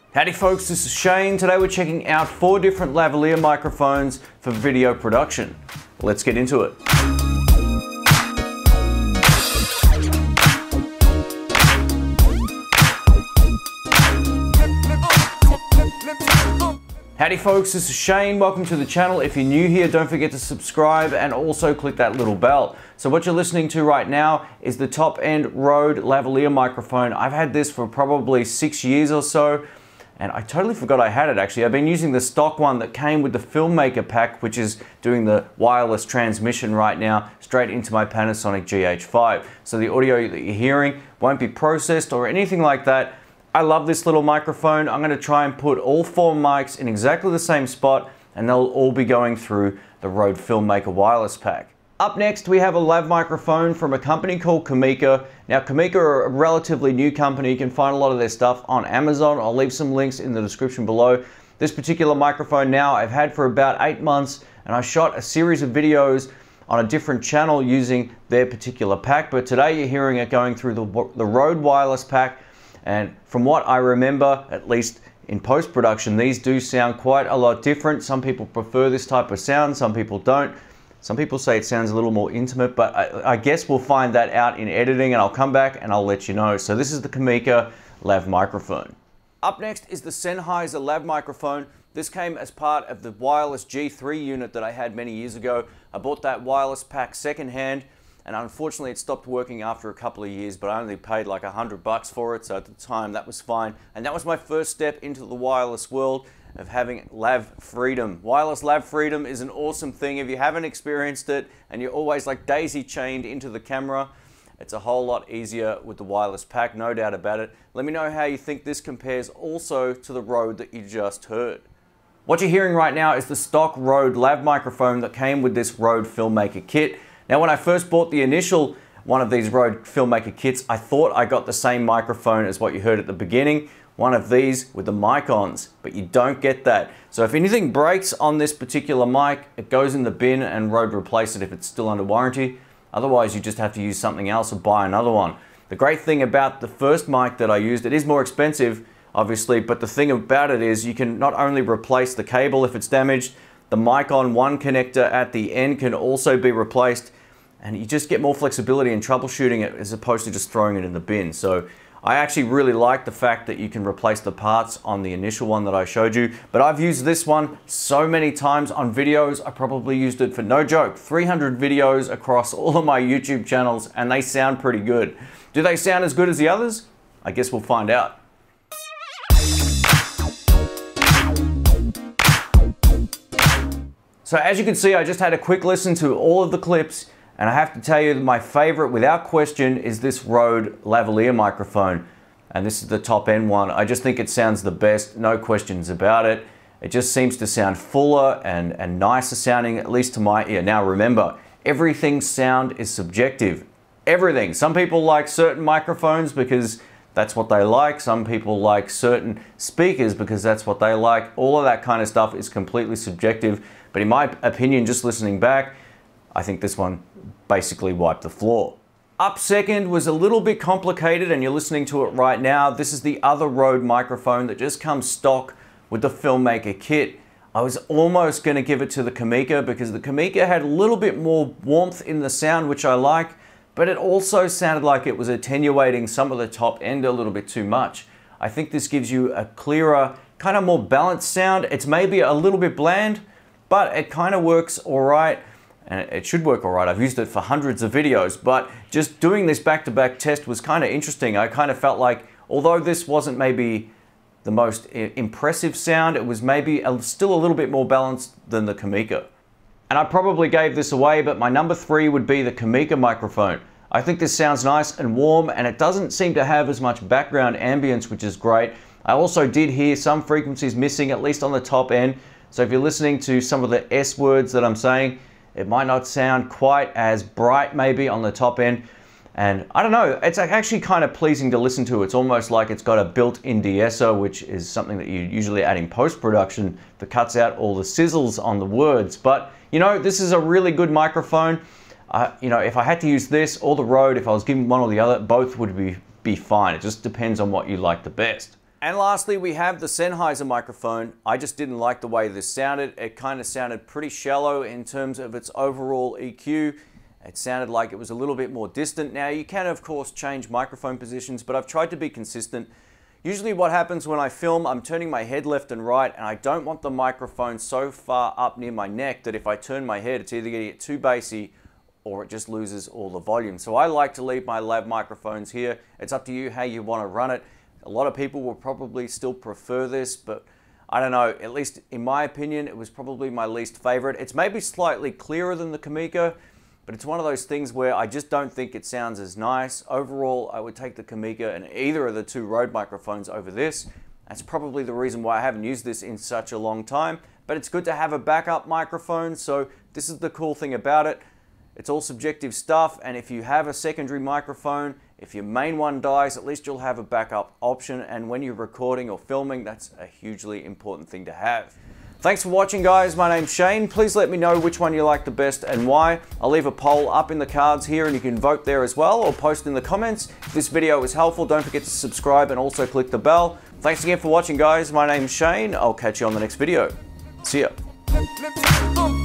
Howdy folks, this is Shane. Today we're checking out 4 different lavalier microphones for video production. Let's get into it. Howdy folks, this is Shane. Welcome to the channel. If you're new here, don't forget to subscribe and also click that little bell. So what you're listening to right now is the top-end Rode lavalier microphone. I've had this for probably 6 years or so, and I totally forgot I had it actually. I've been using the stock one that came with the Filmmaker pack, which is doing the wireless transmission right now straight into my Panasonic GH5. So the audio that you're hearing won't be processed or anything like that. I love this little microphone. I'm gonna try and put all 4 mics in exactly the same spot, and they'll all be going through the Rode Filmmaker wireless pack. Up next, we have a lav microphone from a company called Kameka. Now, Kameka are a relatively new company. You can find a lot of their stuff on Amazon. I'll leave some links in the description below. This particular microphone now I've had for about 8 months, and I shot a series of videos on a different channel using their particular pack. But today you're hearing it going through the Rode wireless pack. And from what I remember, at least in post-production, these do sound quite a lot different. Some people prefer this type of sound, some people don't. Some people say it sounds a little more intimate, but I guess we'll find that out in editing, and I'll come back and I'll let you know. So this is the Kameka lav microphone. Up next is the Sennheiser lav microphone. This came as part of the wireless G3 unit that I had many years ago. I bought that wireless pack secondhand, and unfortunately it stopped working after a couple of years, but I only paid like $100 for it, so at the time that was fine. And that was my first step into the wireless world of having lav freedom. Wireless lav freedom is an awesome thing. If you haven't experienced it and you're always like daisy chained into the camera, it's a whole lot easier with the wireless pack, no doubt about it. Let me know how you think this compares also to the Rode that you just heard. What you're hearing right now is the stock Rode lav microphone that came with this Rode Filmmaker kit. Now, when I first bought the initial one of these Rode Filmmaker kits, I thought I got the same microphone as what you heard at the beginning, one of these with the mic-ons, but you don't get that. So if anything breaks on this particular mic, it goes in the bin and Rode replace it if it's still under warranty. Otherwise, you just have to use something else or buy another one. The great thing about the first mic that I used, it is more expensive, obviously, but the thing about it is you can not only replace the cable if it's damaged, the mic-on one connector at the end can also be replaced, and you just get more flexibility in troubleshooting it as opposed to just throwing it in the bin. So I actually really like the fact that you can replace the parts on the initial one that I showed you, but I've used this one so many times on videos. I probably used it for, no joke, 300 videos across all of my YouTube channels, and they sound pretty good. Do they sound as good as the others? I guess we'll find out. So as you can see, I just had a quick listen to all of the clips, and I have to tell you that my favorite, without question, is this Rode lavalier microphone. And this is the top end one. I just think it sounds the best, no questions about it. It just seems to sound fuller and nicer sounding, at least to my ear. Now remember, everything's sound is subjective. Everything. Some people like certain microphones because that's what they like. Some people like certain speakers because that's what they like. All of that kind of stuff is completely subjective. But in my opinion, just listening back, I think this one basically wiped the floor. Up second was a little bit complicated, and you're listening to it right now. This is the other Rode microphone that just comes stock with the Filmmaker kit. I was almost going to give it to the Kameka because the Kameka had a little bit more warmth in the sound, which I like, but it also sounded like it was attenuating some of the top end a little bit too much. I think this gives you a clearer, kind of more balanced sound. It's maybe a little bit bland, but it kind of works all right. And it should work all right. I've used it for hundreds of videos, but just doing this back-to-back test was kind of interesting. I kind of felt like, although this wasn't maybe the most impressive sound, it was maybe still a little bit more balanced than the Kameka. And I probably gave this away, but my number 3 would be the Kameka microphone. I think this sounds nice and warm, and it doesn't seem to have as much background ambience, which is great. I also did hear some frequencies missing, at least on the top end. So if you're listening to some of the S words that I'm saying, it might not sound quite as bright maybe on the top end. And I don't know, it's actually kind of pleasing to listen to. It's almost like it's got a built-in de-esser, which is something that you usually add in post-production that cuts out all the sizzles on the words. But, you know, this is a really good microphone. You know, if I had to use this or the Rode, if I was given one or the other, both would be fine. It just depends on what you like the best. And lastly, we have the Sennheiser microphone. I just didn't like the way this sounded. It kind of sounded pretty shallow in terms of its overall EQ. It sounded like it was a little bit more distant. Now, you can, of course, change microphone positions, but I've tried to be consistent. Usually what happens when I film, I'm turning my head left and right, and I don't want the microphone so far up near my neck that if I turn my head, it's either going to get too bassy or it just loses all the volume. So I like to leave my lav microphones here. It's up to you how you want to run it. A lot of people will probably still prefer this, but I don't know, at least in my opinion, it was probably my least favorite. It's maybe slightly clearer than the Kamiko, but it's one of those things where I just don't think it sounds as nice. Overall, I would take the Kamiko and either of the two Rode microphones over this. That's probably the reason why I haven't used this in such a long time, but it's good to have a backup microphone, so this is the cool thing about it. It's all subjective stuff, and if you have a secondary microphone, if your main one dies, at least you'll have a backup option, and when you're recording or filming, that's a hugely important thing to have. Thanks for watching, guys. My name's Shane. Please let me know which one you like the best and why. I'll leave a poll up in the cards here and you can vote there as well, or post in the comments. If this video was helpful, don't forget to subscribe and also click the bell. Thanks again for watching, guys. My name's Shane. I'll catch you on the next video. See ya.